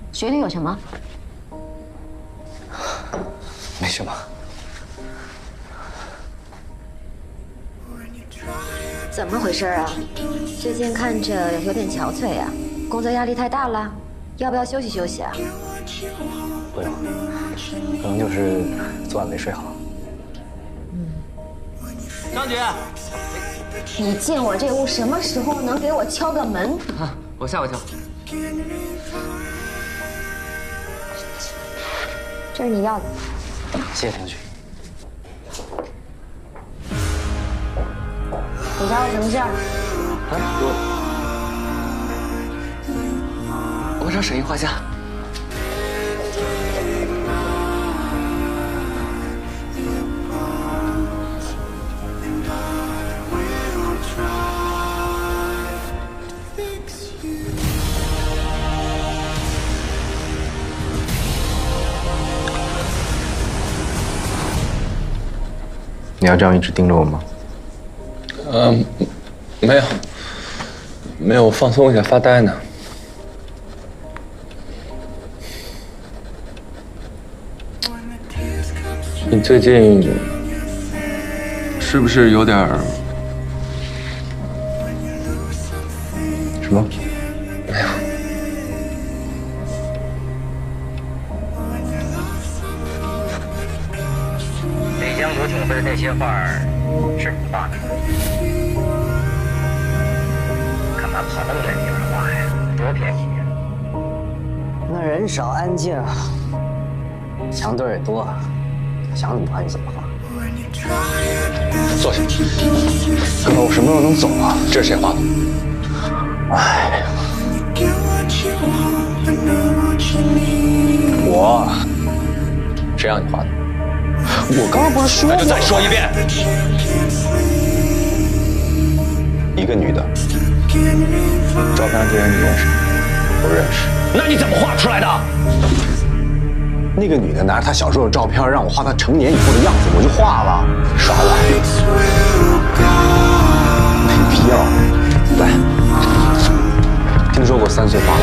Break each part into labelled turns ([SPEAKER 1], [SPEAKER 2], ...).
[SPEAKER 1] 水里有什么？
[SPEAKER 2] 没什么。
[SPEAKER 1] 怎么回事啊？最近看着有点憔悴呀，工作压力太大了，要不要休息休息啊？
[SPEAKER 2] 不用，可能就是昨晚没睡好。
[SPEAKER 3] 张局，
[SPEAKER 1] 你进我这屋什么时候能给我敲个门？
[SPEAKER 3] 啊，我吓我一跳。
[SPEAKER 1] 这是你要的。
[SPEAKER 2] 谢谢田局。
[SPEAKER 1] 你找我什么事儿？
[SPEAKER 3] 我找沈姨画像。
[SPEAKER 2] 你要这样一直盯着我吗？
[SPEAKER 4] 没有，放松一下，发呆呢。你最近是不是有点儿
[SPEAKER 2] 什么？
[SPEAKER 4] 没有。
[SPEAKER 5] 北疆游艇会的那些画是你画的？干嘛跑那么远地方画呀？多便宜呀！
[SPEAKER 6] 那人少安静，墙墩也多，想怎么画就怎么画。
[SPEAKER 2] 坐下。哥，我什么时候能走啊？这是谁画的？哎，我，谁让你画的？我刚刚不是说了？那就再说一遍。一个女的，照片上这人你认识吗？不认识。那你怎么画出来的？那个女的拿着她小时候的照片让我画她成年以后的样子，我就画了。耍赖，没必要。来，听说过3岁画廊？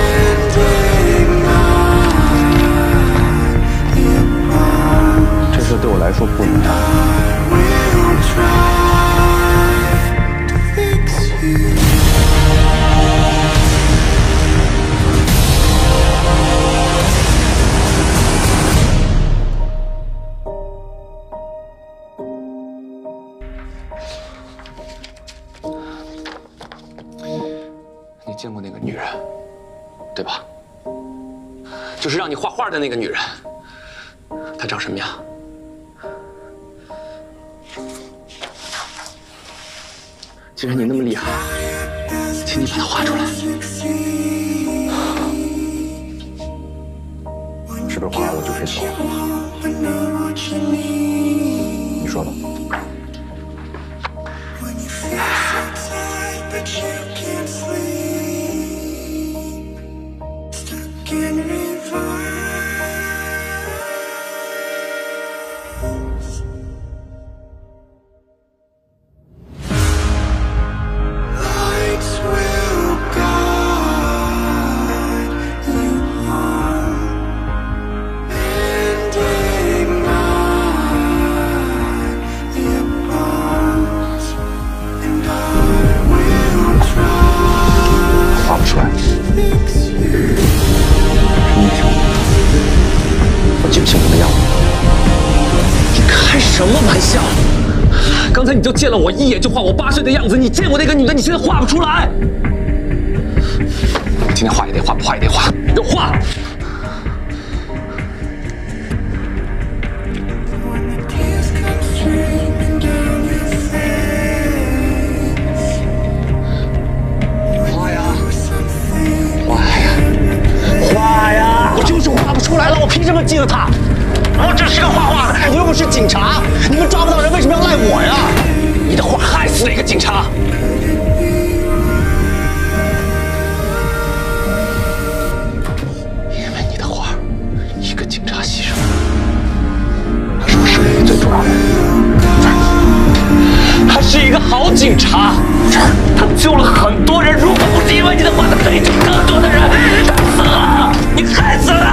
[SPEAKER 2] 这事对我来说不难。你见过那个女人，对吧？就是让你画画的那个女人，她长什么样？既然你那么厉害，请你把她画出来。是不是画完我就可以走了？你说呢？画不出来。我记不清她的样子。
[SPEAKER 3] 你开什么玩笑？刚才你就见了我一眼就画我8岁的样子，你见过那个女的，你现在画不出来。今天画也得画，不画也得画，给我画！画呀！我就是画不出来了，我凭什么记得他？我只是个画画的，你又不是警察，你们抓不到人，为什么要赖我呀？你的画害死了一个警察。因为你的画，一个警察牺牲了，他是我生命里最重要的人。他是一个好警察，他救了很多人。如果不是因为你的话，他可以救更多的人。他死了，你害死了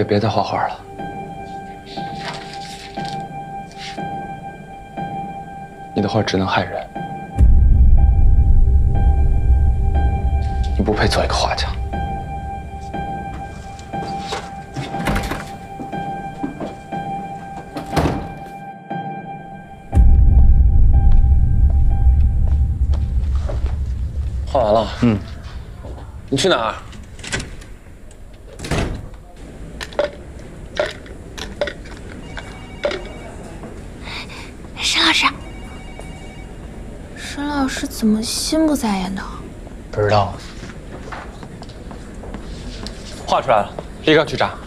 [SPEAKER 4] 别再画画了。你的画只能害人，你不配做一个画家。画完了。嗯。你去哪儿？
[SPEAKER 7] 沈老师怎么心不在焉的？
[SPEAKER 6] 不知道。
[SPEAKER 4] 画出来了，立刻去查。